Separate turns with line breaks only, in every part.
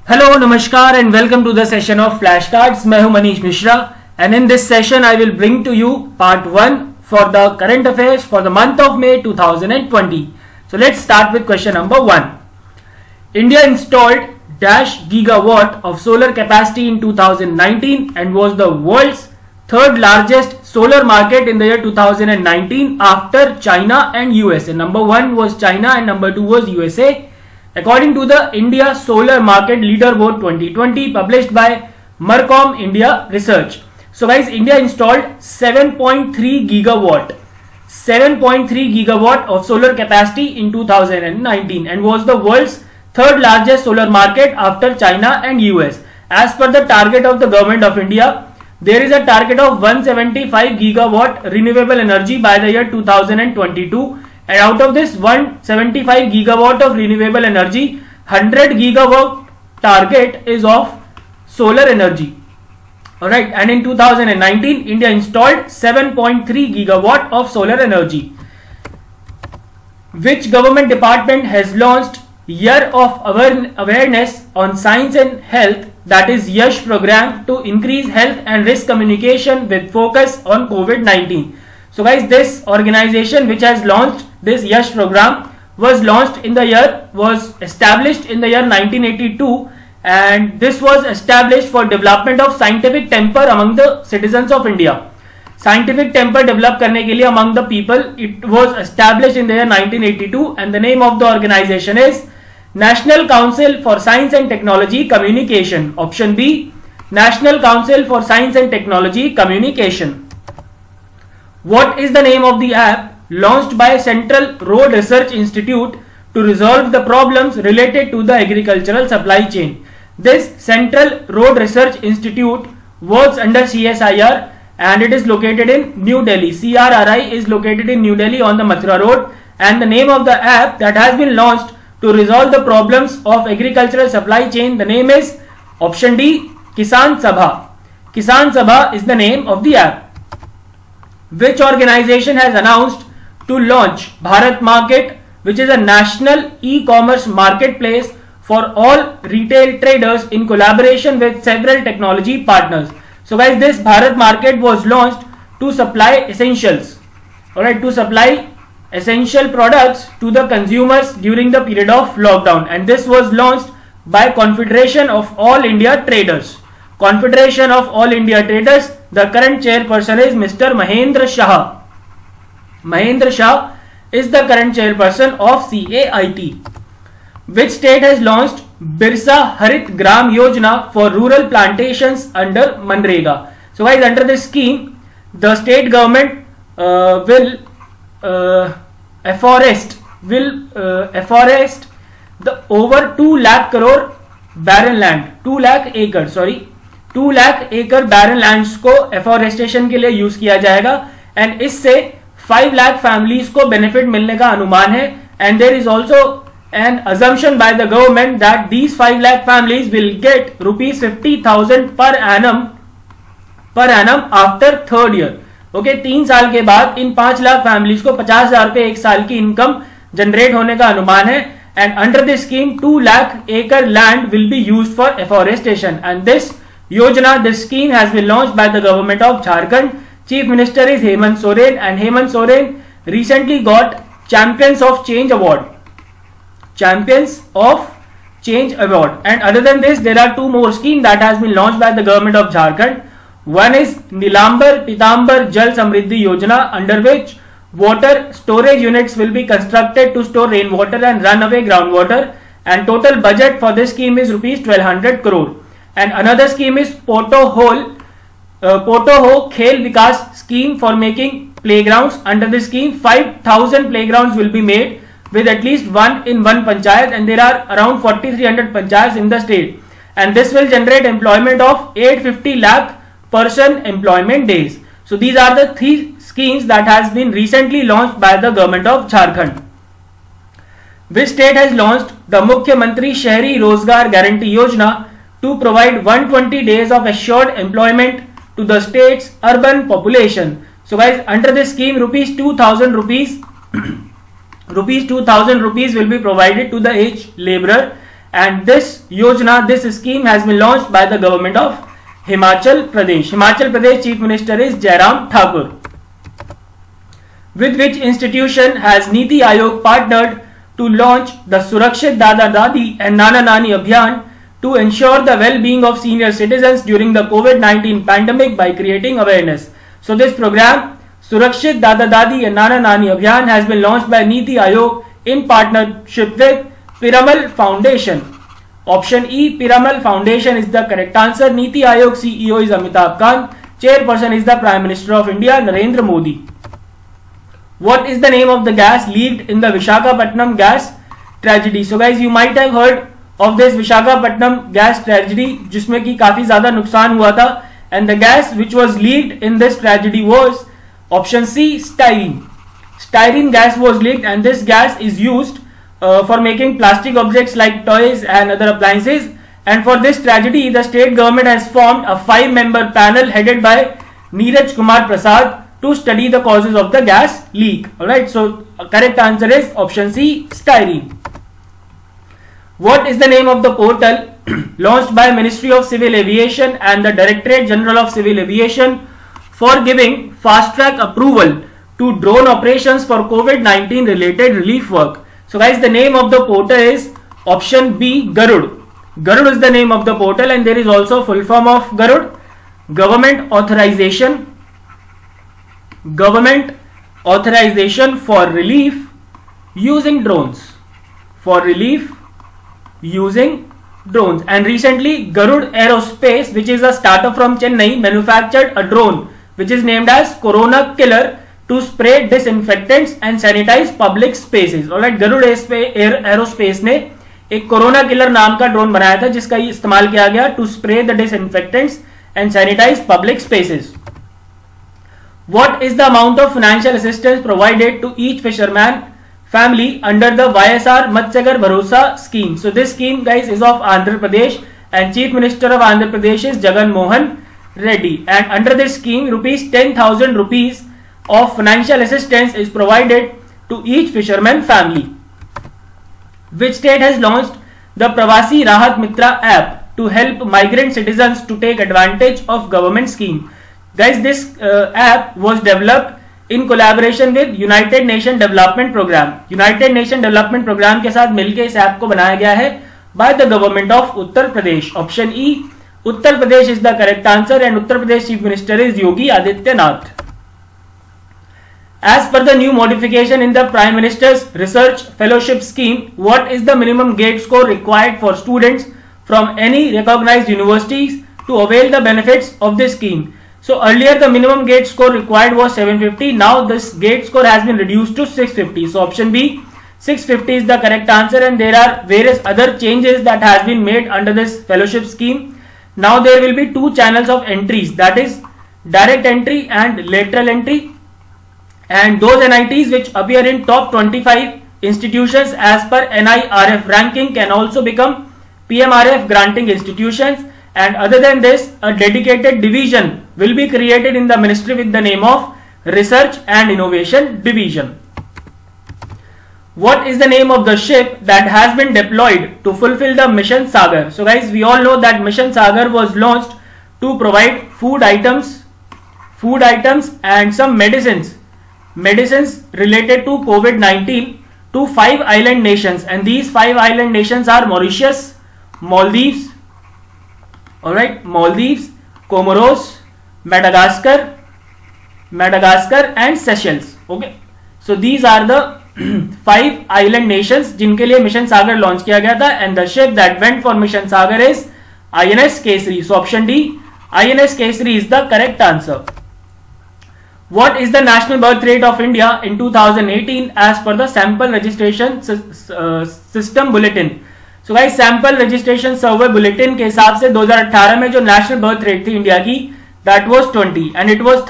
Hello नमस्कार and welcome to the session of flash cards. मैं हूं Manish Mishra and in this session I will bring to you part 1 for the current affairs for the month of May 2020. So let's start with question number 1. India installed dash gigawatt of solar capacity in 2019 and was the world's third largest solar market in the year 2019 after China and USA. Number 1 was China and number 2 was USA. According to the India Solar Market Leaderboard 2020 published by Mercom India Research. So guys, India installed 7.3 gigawatt of solar capacity in 2019 and was the world's third largest solar market after China and US. As per the target of the government of India, there is a target of 175 gigawatt renewable energy by the year 2022. And out of this 175 gigawatt of renewable energy, 100 gigawatt target is of solar energy. Alright, and in 2019, India installed 7.3 gigawatt of solar energy. Which government department has launched Year of Awareness on Science and Health, that is YASH program, to increase health and risk communication with focus on COVID-19. So guys, this organization which has launched this YASH program was established in the year 1982, and this was established for development of scientific temper among the citizens of India. Scientific temper develop करने के लिए among the people, it was established in the year 1982 and the name of the organization is National Council for Science and Technology Communication. Option B, National Council for Science and Technology Communication. What is the name of the app launched by Central Road Research Institute to resolve the problems related to the agricultural supply chain? This Central Road Research Institute works under CSIR and it is located in New Delhi. CRRI is located in New Delhi on the Mathura Road, and the name of the app that has been launched to resolve the problems of agricultural supply chain, the name is option D, Kisan Sabha. Kisan Sabha is the name of the app. Which organization has announced to launch Bharat Market, which is a national e-commerce marketplace for all retail traders in collaboration with several technology partners? So guys, this Bharat Market was launched to supply essentials, alright, to supply essential products to the consumers during the period of lockdown, and this was launched by Confederation of All India Traders. Confederation of All India Traders, the current chairperson is Mr. Mahendra Shah. Mahendra Shah is the current chairperson of CAIT. Which state has launched Birsa Harit Gram Yojana for rural plantations under Manrega? So guys, under this scheme, the state government will afforest the over 2 lakh crore barren land, 2 lakh acre, 2 lakh acre barren lands को afforestation के लिए use किया जाएगा, and इससे 5 lakh families को benefit मिलने का अनुमान है. And there is also an assumption by the government that these 5 lakh families will get ₹50,000 per annum after third year. Okay, 3 साल के बाद इन 5 लाख फैमिलीज को 50,000 रुपए एक साल की इनकम जनरेट होने का अनुमान है. And under this scheme 2 lakh acre land will be used for afforestation, and this Yojana, this scheme has been launched by the government of Jharkhand. Chief Minister is Hemant Soren, and Hemant Soren recently got Champions of Change Award. Champions of Change Award. And other than this, there are 2 more schemes that has been launched by the government of Jharkhand. One is Nilambar Pitambar Jal Samriddhi Yojana, under which water storage units will be constructed to store rainwater and runaway groundwater, and total budget for this scheme is ₹1,200 crore. And another scheme is Poto Ho Khel Vikas scheme for making playgrounds. Under this scheme, 5,000 playgrounds will be made with at least one in one panchayat, and there are around 4,300 panchayats in the state. And this will generate employment of 850 lakh person employment days. So these are the 3 schemes that has been recently launched by the government of Jharkhand. Which state has launched the Mukhyamantri Shahri Rozgar Guarantee Yojana to provide 120 days of assured employment to the state's urban population? So guys, under this scheme, ₹2,000 will be provided to the aged laborer, and this Yojana, this scheme has been launched by the government of Himachal Pradesh. Himachal Pradesh Chief Minister is Jairam Thakur. With which institution has Niti Aayog partnered to launch the Surakshit Dada Dadi and Nana Nani Abhiyan to ensure the well-being of senior citizens during the COVID-19 pandemic by creating awareness. So this program, Surakshit Dada Dadi and Nana Nani Abhiyan, has been launched by Niti Aayog in partnership with Piramal Foundation. Option E, Piramal Foundation is the correct answer. Niti Aayog CEO is Amitabh Kant. Chairperson is the Prime Minister of India, Narendra Modi. What is the name of the gas leaked in the Visakhapatnam gas tragedy? So guys, you might have heard of this Visakhapatnam gas tragedy, जिसमें कि काफी ज्यादा नुकसान हुआ था, and the gas which was leaked in this tragedy was option C, styrene. Styrene gas was leaked, and this gas is used for making plastic objects like toys and other appliances. And for this tragedy, the state government has formed a 5-member panel headed by Neeraj Kumar Prasad to study the causes of the gas leak. Alright, so correct answer is option C, styrene. What is the name of the portal launched by Ministry of Civil Aviation and the Directorate General of Civil Aviation for giving fast-track approval to drone operations for COVID-19 related relief work? So guys, the name of the portal is option B, Garud. Garud is the name of the portal, and there is also full form of Garud: Government Authorization for relief using drones. And recently Garud Aerospace, which is a startup from Chennai, manufactured a drone which is named as Corona Killer to spray disinfectants and sanitize public spaces. Alright, Garud Aerospace ने एक corona killer नाम का drone बनाया था जिसका इस्तेमाल किया गया to spray the disinfectants and sanitize public spaces. What is the amount of financial assistance provided to each fisherman family under the YSR Matsyagar Bharosa scheme? So this scheme, guys, is of Andhra Pradesh, and Chief Minister of Andhra Pradesh is Jagan Mohan Reddy. And under this scheme, rupees 10,000 rupees of financial assistance is provided to each fisherman family. Which state has launched the Pravasi Rahat Mitra app to help migrant citizens to take advantage of government scheme? Guys, this app was developed in collaboration with United Nation Development Program. United Nation Development Program के साथ मिलकर इस app को बनाया गया है by the government of Uttar Pradesh. Option E, Uttar Pradesh is the correct answer, and Uttar Pradesh Chief Minister is Yogi Adityanath. As per the new modification in the Prime Minister's Research Fellowship Scheme, what is the minimum GATE score required for students from any recognized universities to avail the benefits of this scheme? So earlier the minimum GATE score required was 750. Now this GATE score has been reduced to 650. So option B, 650 is the correct answer, and there are various other changes that has been made under this fellowship scheme. Now there will be two channels of entries, that is direct entry and lateral entry. And those NITs which appear in top 25 institutions as per NIRF ranking can also become PMRF granting institutions. And other than this, a dedicated division will be created in the ministry with the name of Research and Innovation Division. What is the name of the ship that has been deployed to fulfill the Mission Sagar? So guys, we all know that Mission Sagar was launched to provide food items and some medicines related to COVID-19 to 5 island nations, and these 5 island nations are Mauritius, Maldives, Comoros, Madagascar and Seychelles. Okay, so these are the 5 island nations जिनके लिए mission सागर launch किया गया था, and the ship that went for mission sagar is INS Kesari. So option D, INS Kesari is the correct answer. What is the national birth rate of India in 2018 as per the sample registration system bulletin? So guys, sample registration survey bulletin के हिसाब से 2018 में जो national birth rate थी India की, that was 20, and it was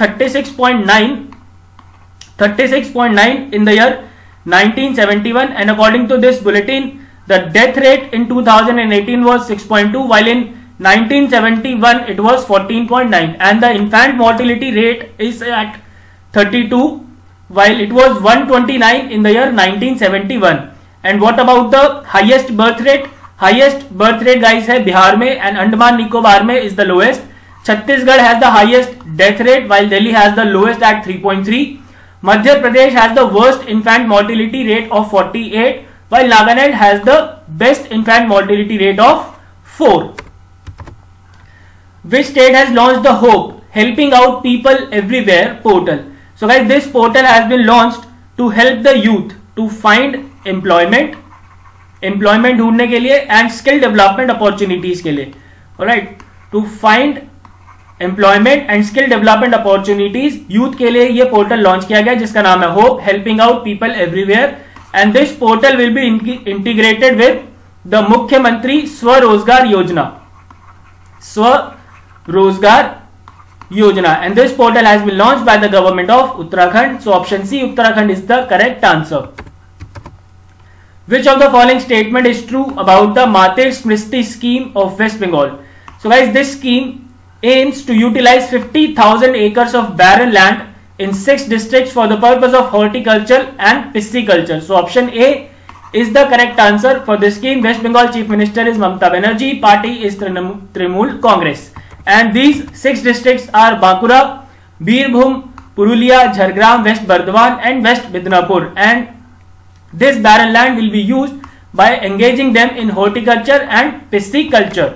36.9 in the year 1971, and according to this bulletin, the death rate in 2018 was 6.2, while in 1971 it was 14.9, and the infant mortality rate is at 32, while it was 129 in the year 1971. And what about the highest birth rate? Highest birth rate guys है बिहार में and Andaman Nicobar में is the lowest. Chhattisgarh has the highest death rate while Delhi has the lowest at 3.3. Madhya Pradesh has the worst infant mortality rate of 48 while Nagaland has the best infant mortality rate of 4. Which state has launched the Hope Helping Out People Everywhere portal? So guys, this portal has been launched to help the youth to find employment ढूंढने के लिए and skill development opportunities के लिए. Alright, to find employment and skill development opportunities youth के लिए ये portal launch किया गया जिसका नाम है hope helping out people everywhere and this portal will be integrated with the Mukhyamantri Swarozgar Yojana and this portal has been launched by the government of Uttarakhand. So option C Uttarakhand is the correct answer. Which of the following statement is true about the Mate Smriti scheme of West Bengal? So guys, this scheme aims to utilize 50,000 acres of barren land in 6 districts for the purpose of horticulture and pisciculture. So option A is the correct answer for this scheme. West Bengal Chief Minister is Mamata Banerjee. Party is Trinamool Congress. And these 6 districts are Bankura, Birbhum, Purulia, Jhargram, West Bardhaman and West Midnapur. And this barren land will be used by engaging them in horticulture and pisciculture.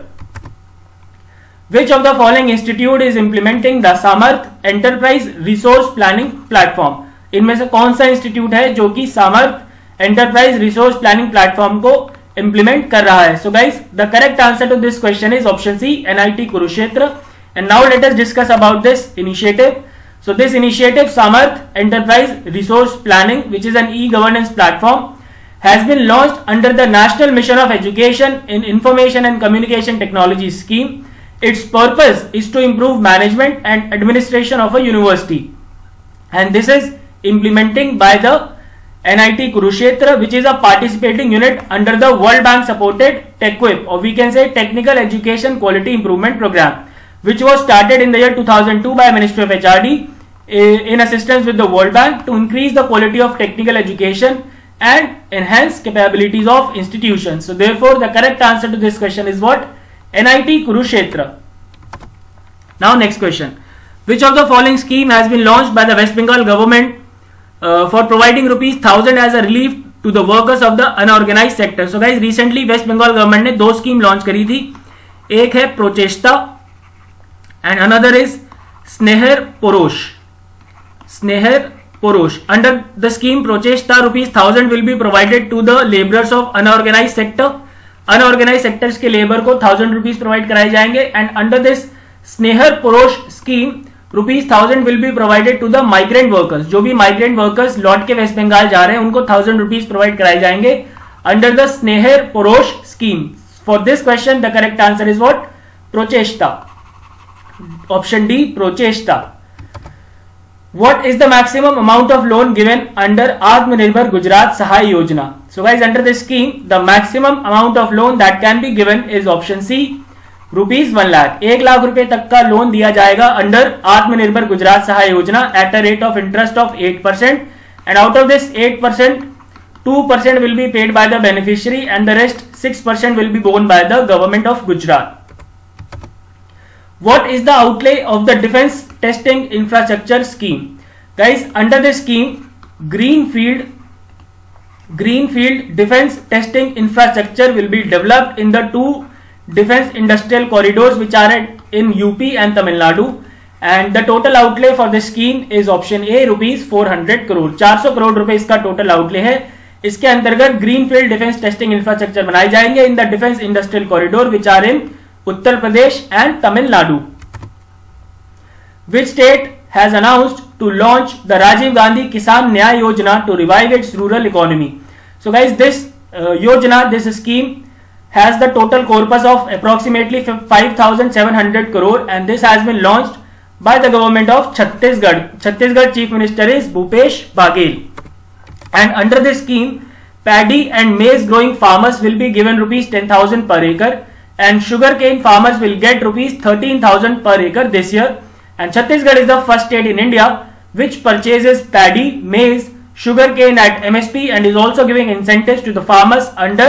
Which of the following institute is implementing the Samarth Enterprise Resource Planning Platform? इनमें से कौन सा institute है जो कि Samarth enterprise resource planning platform को implement कर रहा है? So guys, the correct answer to this question is option C, NIT Kurukshetra. And now let us discuss about this initiative. So this initiative, Samarth Enterprise Resource Planning, which is an e-governance platform, has been launched under the National Mission of Education in Information and Communication Technology scheme. Its purpose is to improve management and administration of a university. And this is implementing by the NIT Kurukshetra, which is a participating unit under the World Bank supported TechQuip, or we can say Technical Education Quality Improvement Program, which was started in the year 2002 by Ministry of HRD in assistance with the World Bank to increase the quality of technical education and enhance capabilities of institutions. So therefore the correct answer to this question is what? NIT Kurukshetra. Now next question. Which of the following scheme has been launched by the West Bengal government for providing ₹1,000 as a relief to the workers of the unorganized sector? So guys, recently West Bengal government ने 2 scheme launch करी थी. एक है Prochesta and another is Sneher Porosh. Under the scheme Prochesta, ₹1,000 will be provided to the laborers of unorganized sector. Unorganized sectors के labour को ₹1,000 provide कराए जाएंगे. And under this Sneher Porosh scheme, ₹1,000 will be provided to the migrant workers. जो भी migrant workers लौट के waste Bengal जा रहे हैं उनको ₹1,000 प्रोवाइड कराए जाएंगे under the Sneher Porosh scheme. For this question, the correct answer is what? Prochesta. Option D, Prochesta. What is the maximum amount of loan given under Atmanirbhar Gujarat Sahay Yojana? So guys, under this scheme, the maximum amount of loan that can be given is option C, ₹1 lakh. 1 lakh रुपए तक का loan दिया जाएगा under Atmanirbhar Gujarat Sahay Yojana at a rate of interest of 8%. And out of this 8%, 2% will be paid by the beneficiary and the rest 6% will be borne by the government of Gujarat. What is the outlay of the defense testing infrastructure scheme? Guys, under this scheme, greenfield defense testing infrastructure will be developed in the 2 defense industrial corridors which are in UP and Tamil Nadu, and the total outlay for this scheme is option A, ₹400 crore. 400 crore रुपए इसका total outlay है. इसके अंतर्गत greenfield defence testing infrastructure बनाए जाएंगे in the defence industrial corridor which are in Uttar Pradesh and Tamil Nadu. Which state has announced to launch the Rajiv Gandhi Kisan Nyay Yojana to revive its rural economy? So guys, this this scheme has the total corpus of approximately 5,700 crore and this has been launched by the government of Chhattisgarh. Chhattisgarh Chief Minister is Bhupesh Baghel. And under this scheme, paddy and maize growing farmers will be given ₹10,000 per acre. And sugarcane farmers will get ₹13,000 per acre this year. And Chhattisgarh is the first state in India which purchases paddy, maize, sugarcane at MSP and is also giving incentives to the farmers under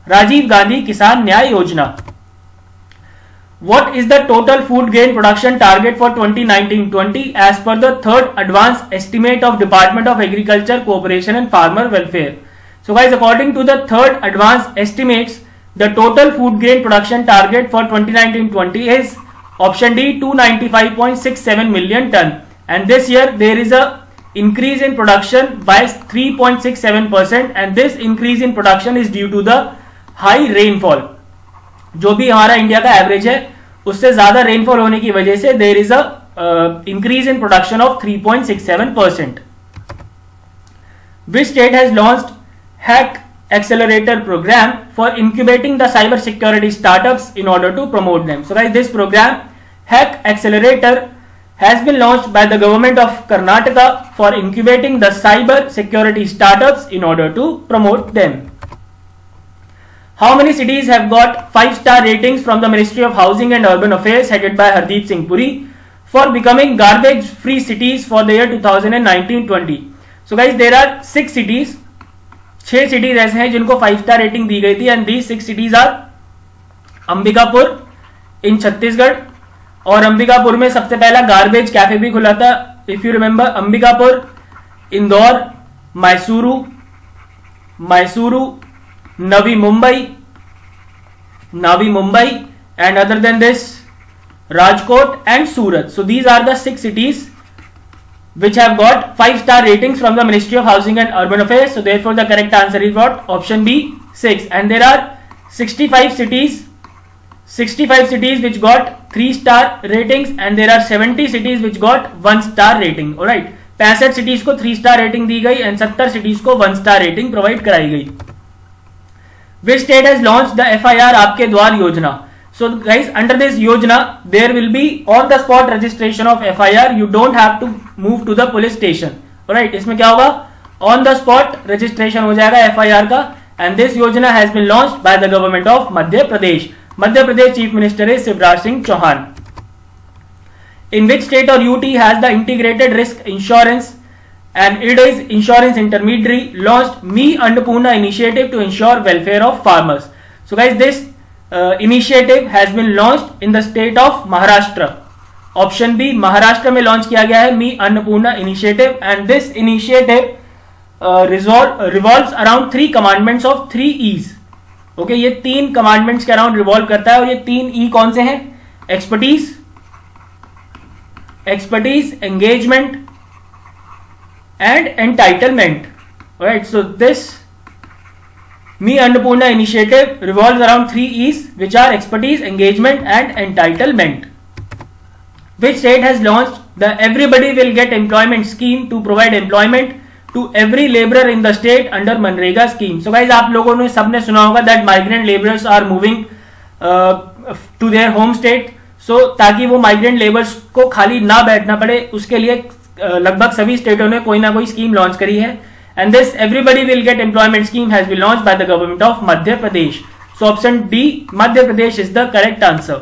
Rajiv Gandhi Kisan Nyay योजना. What is the total food grain production target for 2019-20 as per the third advanced estimate of Department of Agriculture, Cooperation and Farmer Welfare? So guys, according to the third advanced estimates, the total food grain production target for 2019-20 is option D 295.67 million ton, and this year there is a increase in production by 3.67%, and this increase in production is due to the high rainfall. जो भी हमारा India का average है उससे ज्यादा rainfall होने की वजह से there is a increase in production of 3.67%. Which state has launched Hack Accelerator program for incubating the cyber security startups in order to promote them? So guys, this program Hack Accelerator has been launched by the government of Karnataka for incubating the cyber security startups in order to promote them. How many cities have got 5-star ratings from the Ministry of Housing and Urban Affairs headed by Hardeep Singh Puri for becoming garbage free cities for the year 2019-20? So guys, there are 6 cities. 6 cities ऐसे हैं जिनको 5-star rating दी गई थी, and these 6 cities are Ambikapur in Chhattisgarh. और अंबिकापुर में सबसे पहला garbage cafe भी खुला था. If you remember, Ambikapur, Indore, Mysuru, Navi Mumbai, and other than this, Rajkot and Surat. So these are the 6 cities which have got 5-star ratings from the Ministry of Housing and Urban Affairs. So therefore the correct answer is what? Option B, 6. And there are 65 cities which got 3-star ratings, and there are 70 cities which got 1-star rating. Alright, 65 cities को 3-star rating दी गई and 70 cities को 1-star rating provide कराई गई. Which state has launched the FIR आपके द्वार योजना? So guys, under this yojana there will be on the spot registration of FIR. You don't have to move to the police station. Alright, इसमें क्या होगा? On the spot registration हो जाएगा FIR का, and this yojana has been launched by the government of Madhya Pradesh. Madhya Pradesh Chief Minister is Shivraj Singh Chauhan. In which state or UT has the integrated risk insurance and it is insurance intermediary launched Me Annapurna initiative to ensure welfare of farmers? So guys, this initiative has been launched in the state of Maharashtra. Option B, Maharashtra में launch किया गया है Me Annapurna initiative, and this initiative revolves around 3 commandments of 3 E's. Okay, ये 3 commandments के around revolve करता है, और ये 3 E कौन से हैं? Expertise, engagement and entitlement. Alright, so this Me Annapurna initiative revolves around 3 E's, which are expertise, engagement and entitlement. Which state has launched the Everybody Will Get Employment scheme to provide employment to every laborer in the state under Manrega scheme? So guys, आप लोगों ने सबने सुना होगा that migrant laborers are moving to their home state. So ताकि वो migrant laborers को खाली ना बैठना पड़े, उसके लिए लगभग सभी स्टेटों ने कोई ना कोई स्कीम लॉन्च करी है, and this everybody will get employment scheme has been launched by the government of Madhya Pradesh. So option D, Madhya Pradesh is the correct answer.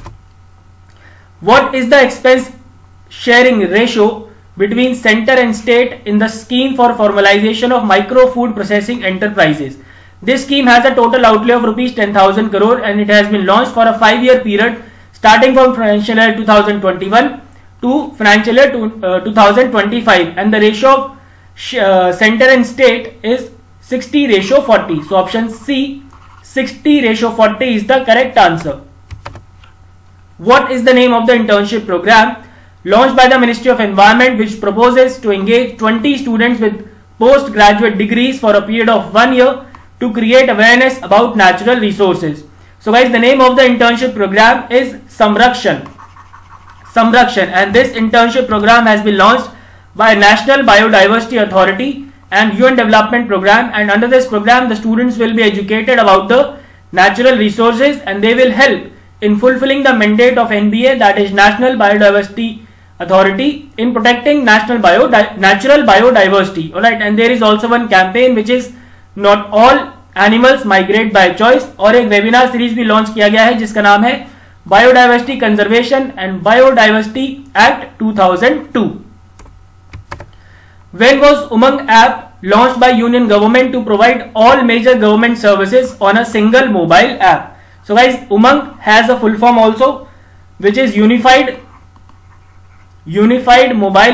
What is the expense sharing ratio between centre and state in the scheme for formalization of micro food processing enterprises? This scheme has a total outlay of rupees 10,000 crore and it has been launched for a 5-year period starting from financial year 2021 to financial year 2025, and the ratio of center and state is 60:40. So option C, 60:40 is the correct answer. What is the name of the internship program launched by the Ministry of Environment which proposes to engage 20 students with postgraduate degrees for a period of 1 year to create awareness about natural resources? So guys, the name of the internship program is Samrakshan, and this internship program has been launched by National Biodiversity Authority and UN Development Program, and under this program the students will be educated about the natural resources and they will help in fulfilling the mandate of NBA, that is National Biodiversity Authority, in protecting natural biodiversity. Alright, and there is also one campaign which is Not All Animals Migrate by Choice, और एक webinar series भी launch किया गया है जिसका नाम है Biodiversity Conservation and Biodiversity Act 2002. When was Umang app launched by Union Government to provide all major government services on a single mobile app. So guys, Umang has a full form also, which is Unified Mobile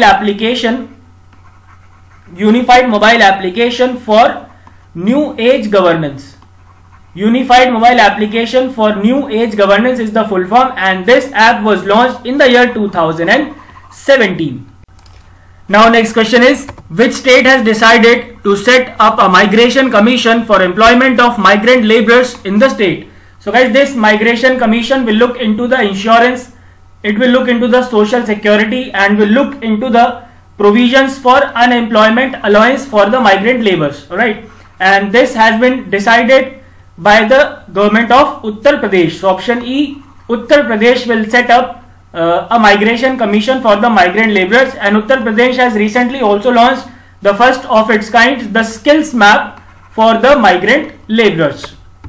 Application for New Age Governance. Unified Mobile Application for New Age Governance is the full form, and this app was launched in the year 2017. Now next question is, which state has decided to set up a migration commission for employment of migrant laborers in the state? So guys, this migration commission will look into the insurance, it will look into the social security, and will look into the provisions for unemployment allowance for the migrant laborers. Alright, and this has been decided by the government of Uttar Pradesh. So option E, Uttar Pradesh will set up a migration commission for the migrant laborers, and Uttar Pradesh has recently also launched the first of its kind, the skills map for the migrant laborers.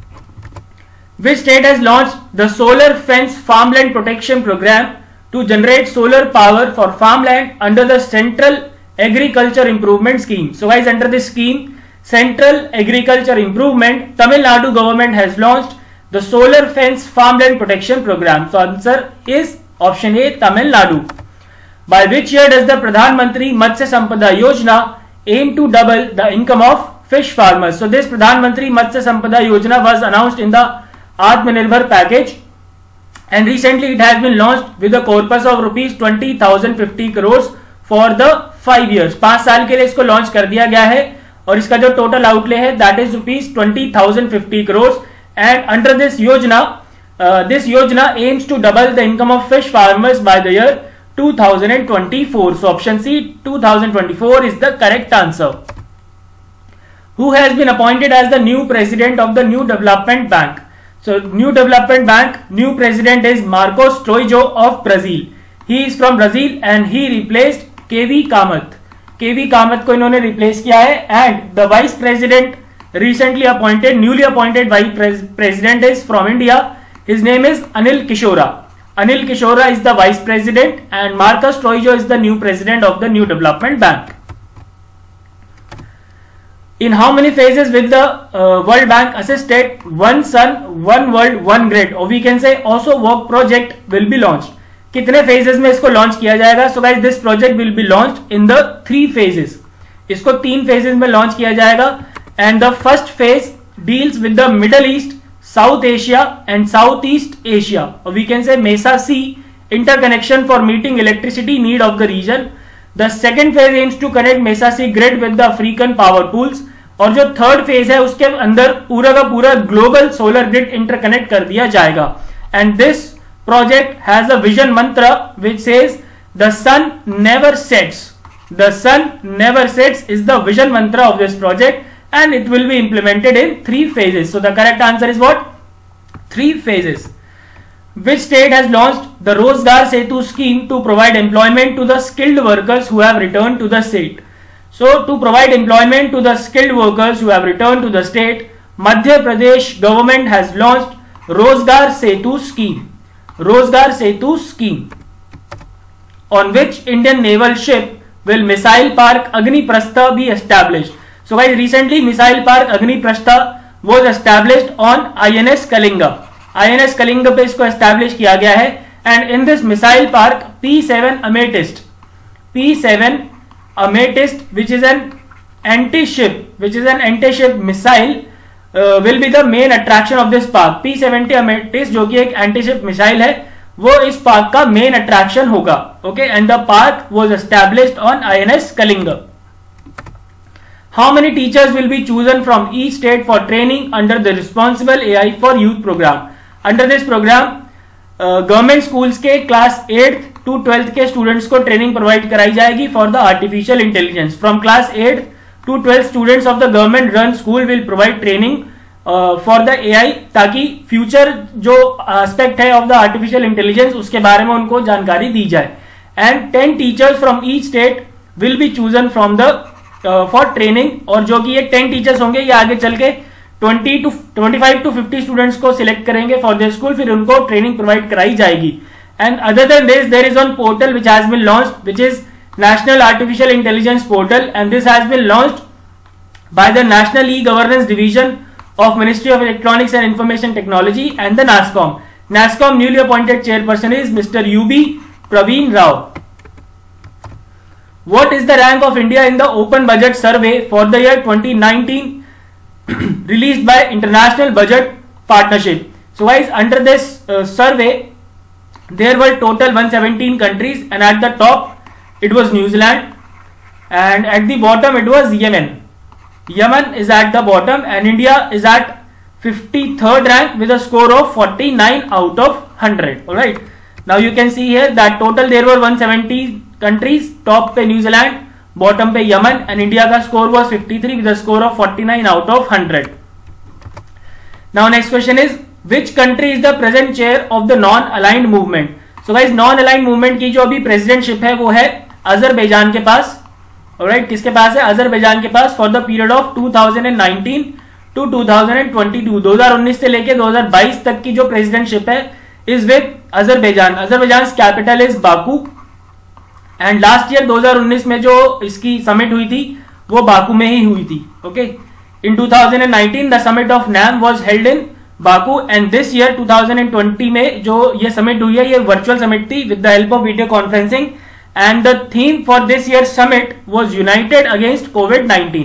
Which state has launched the solar fence farmland protection program to generate solar power for farmland under the Central Agriculture Improvement Scheme? So guys, under this scheme, Central Agriculture Improvement, Tamil Nadu government has launched the solar fence farmland protection program. So answer is option A, Tamil Nadu. By which year does the Pradhan Mantri Matsya Sampada Yojana aim to double the income of fish farmers? So this Pradhan Mantri Matsya Sampada Yojana was announced in the Atmanirbhar package, and recently it has been launched with a corpus of rupees 20,050 crores for the 5 years. 5 साल के लिए इसको launch कर दिया गया है, और इसका जो टोटल आउटले है that is rupees 20,050 crores, and under this yojana aims to double the income of fish farmers by the year 2024. So option C, 2024 is the correct answer. Who has been appointed as the new president of the New Development Bank? So New Development Bank, new president is Marcos Troijo of Brazil. He is from Brazil and he replaced KV Kamath. KV Kamath को इन्होंने replace किया है, and the vice president newly appointed vice president is from India. His name is Anil Kishora. Anil Kishora is the vice president, and Marcos Troijo is the new president of the New Development Bank. In how many phases will the World Bank assisted One Sun, One World, One Grid, or we can say also work project will be launched? कितने phases में इसको launch किया जाएगा? So guys, this project will be launched in the 3 phases. इसको 3 phases में launch किया जाएगा, and the first phase deals with the Middle East, South Asia and Southeast Asia, or we can say MESA C interconnection for meeting electricity need of the region. The second phase aims to connect MESA C grid with the African power pools, और जो third phase है उसके अंदर पूरा का पूरा global solar grid interconnect कर दिया जाएगा. And this project has a vision mantra which says the sun never sets. The sun never sets is the vision mantra of this project, and it will be implemented in 3 phases. So the correct answer is what? 3 phases. Which state has launched the Rozgar Setu scheme to provide employment to the skilled workers who have returned to the state? So to provide employment to the skilled workers who have returned to the state, Madhya Pradesh government has launched Rozgar Setu scheme. Rozgar Setu scheme, on which Indian naval ship will missile park Agniprastha be established? So guys, recently missile park Agniprastha was established on INS Kalinga. INS Kalinga पे इसको establish किया गया है, and in this missile park P7 Amethyst, which is an anti-ship missile, will be the main attraction of this park. P70 Amethyst जो कि एक anti-ship missile है, वो इस park का main attraction होगा. Okay, and the park was established on INS Kalinga. How many teachers will be chosen from each state for training under the Responsible AI for Youth program? Under this program, government schools के class 8th to 12th के students को training provide कराई जाएगी for the artificial intelligence. From class 8th to 12th students of the government run school will provide training for the AI, ताकि future जो aspect है of the artificial intelligence उसके बारे में उनको जानकारी दी जाए. And 10 teachers from each state will be chosen from the for training, और जो कि ये 10 टीचर्स होंगे ये आगे चल के 25 to 50 स्टूडेंट्स को सिलेक्ट करेंगे फॉर द स्कूल, फिर उनको ट्रेनिंग प्रोवाइड कराई जाएगी. And other than this there is one portal which has been launched which is national artificial intelligence portal, and this has been launched by the National E-Governance Division of Ministry of Electronics and Information Technology and the NASSCOM. NASSCOM newly appointed chairperson is Mr. UB Praveen Rao. What is the rank of India in the Open Budget Survey for the year 2019 released by International Budget Partnership? So guys, under this survey, there were total 117 countries, and at the top it was New Zealand, and at the bottom it was Yemen. Yemen is at the bottom, and India is at 53rd rank with a score of 49 out of 100. Alright, now you can see here that total there were 170 countries, top पे New Zealand, bottom पे Yemen, and India का score was 53 with a score of 49 out of 100. Now next question is, which country is the present chair of the non-aligned movement? So guys, non-aligned movement की जो अभी presidentship है वो है Azerbaijan के पास. Alright, किसके पास है? अजरबैजान के पास for the period of 2019 to 2022. 2019 से लेके 2022 तक की जो प्रेसिडेंटशिप है is with Azerbaijan. Azerbaijan capital is Baku, and last year 2019 में जो इसकी समिट हुई थी वो बाकू में ही हुई थी. Okay, in 2019 the summit of NAM was held in Baku, and this year 2020 में जो ये समिट हुई है ये वर्चुअल समिट थी with the help of video conferencing, and the theme for this year summit was united against कोविड-19.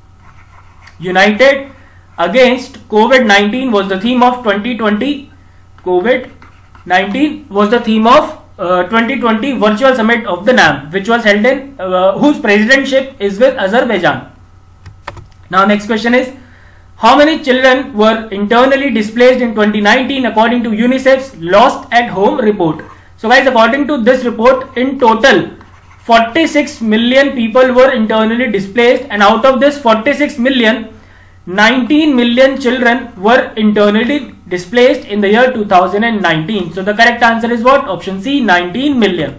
United against COVID-19 was the theme of 2020. COVID-19 was the theme of 2020 virtual summit of the NAM, which was held in whose presidentship is with Azerbaijan. Now next question is, how many children were internally displaced in 2019 according to UNICEF's Lost at Home report? So guys, according to this report, in total 46 million people were internally displaced, and out of this 46 million, 19 million children were internally displaced in the year 2019. So the correct answer is what? Option C, 19 million.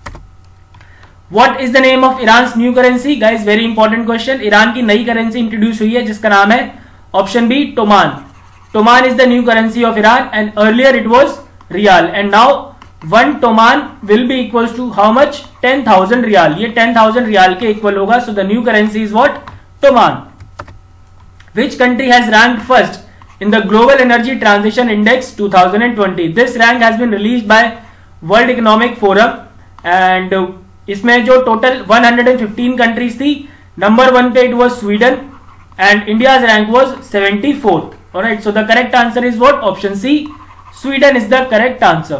What is the name of Iran's new currency? Guys, very important question. Iran की नई currency introduce हुई है जिसका नाम है option B toman. Toman is the new currency of Iran, and earlier it was rial, and now 1 toman will be equals to how much? 10,000 rial. ये 10,000 rial के equal होगा. So the new currency is what? Toman. Which country has ranked first in the Global Energy Transition Index 2020? This rank has been released by World Economic Forum, and इसमें जो total 115 countries थी, number 1 पे it was Sweden, and India's rank was 74th. Alright, so the correct answer is what? Option C, Sweden is the correct answer.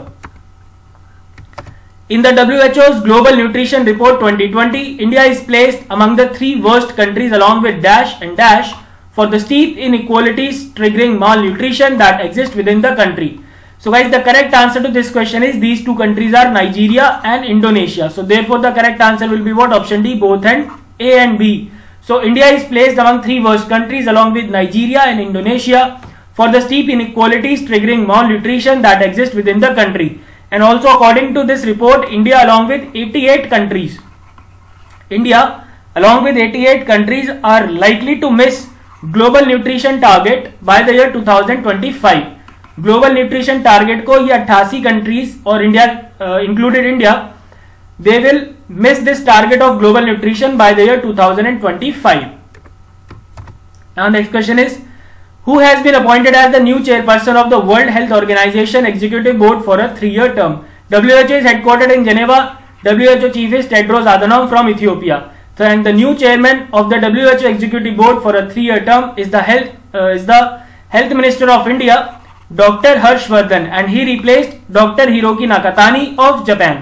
In the WHO's Global Nutrition Report 2020, India is placed among the 3 worst countries along with dash and dash for the steep inequalities triggering malnutrition that exist within the country. So guys, the correct answer to this question is these two countries are Nigeria and Indonesia. So therefore the correct answer will be what? Option D, both and A and B. So India is placed among 3 worst countries along with Nigeria and Indonesia for the steep inequalities triggering malnutrition that exist within the country. And also according to this report, India along with 88 countries, India along with 88 countries are likely to miss global nutrition target by the year 2025. Global nutrition target को ये 88 countries और India included India, they will miss this target of global nutrition by the year 2025. Now next question is, who has been appointed as the new chairperson of the World Health Organization executive board for a 3-year term? WHO is headquartered in Geneva. WHO chief is Tedros Adhanom from Ethiopia. So, and the new chairman of the WHO Executive Board for a 3-year term is the Health Minister of India, Dr. Harshvardhan, and he replaced Dr. Hiroki Nakatani of Japan.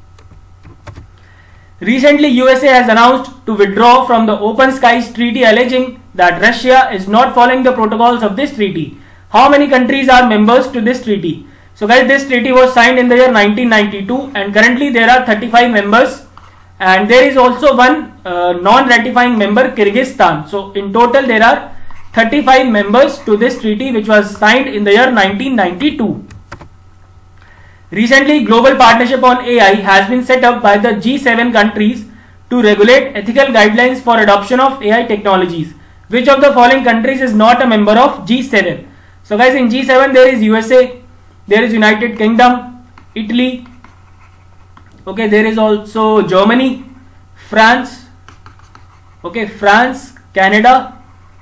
Recently, USA has announced to withdraw from the Open Skies Treaty, alleging that Russia is not following the protocols of this treaty. How many countries are members to this treaty? So guys, this treaty was signed in the year 1992, and currently there are 35 members. And there is also one non-ratifying member, Kyrgyzstan. So in total there are 35 members to this treaty, which was signed in the year 1992. Recently, Global Partnership on AI has been set up by the G7 countries to regulate ethical guidelines for adoption of AI technologies. Which of the following countries is not a member of G7? So guys, in G7 there is USA, there is United Kingdom, Italy, okay, there is also Germany, France, okay, France, Canada,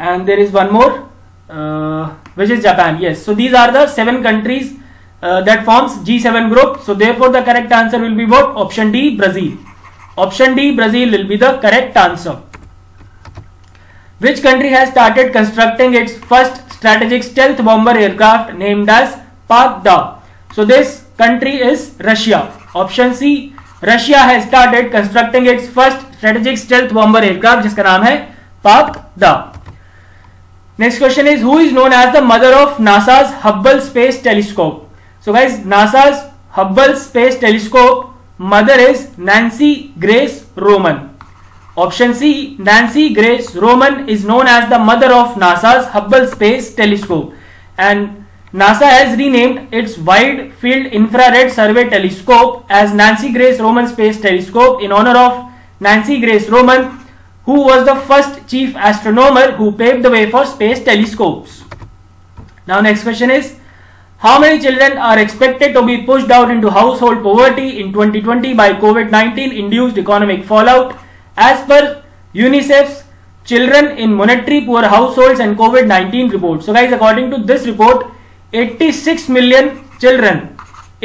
and there is one more, which is Japan. Yes, so these are the 7 countries that forms G7 group. So therefore the correct answer will be what? Option D, Brazil. Option D, Brazil will be the correct answer. Which country has started constructing its first strategic stealth bomber aircraft named as Pak-Da? So this country is Russia. Option C, Russia has started constructing its first strategic stealth bomber aircraft जिसका नाम है Pak-Da. Next question is, who is known as the mother of NASA's Hubble Space Telescope? So guys, NASA's Hubble Space Telescope mother is Nancy Grace Roman. Option C, Nancy Grace Roman is known as the mother of NASA's Hubble Space Telescope, and NASA has renamed its Wide Field Infrared Survey Telescope as Nancy Grace Roman Space Telescope in honor of Nancy Grace Roman, who was the first chief astronomer who paved the way for space telescopes. Now next question is, how many children are expected to be pushed out into household poverty in 2020 by COVID-19 induced economic fallout? As per UNICEF's Children in Monetary Poor Households and COVID-19 report. So guys, according to this report, 86 million children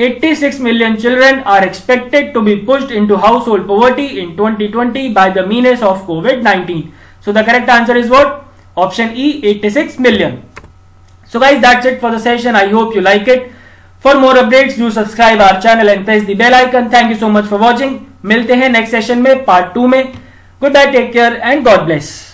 are expected to be pushed into household poverty in 2020 by the menace of COVID-19. So the correct answer is what? Option E, 86 million. So guys, that's it for the session. I hope you like it. For more updates, do subscribe our channel and press the bell icon. Thank you so much for watching. मिलते हैं next session में part 2 में. Goodbye, take care and God bless.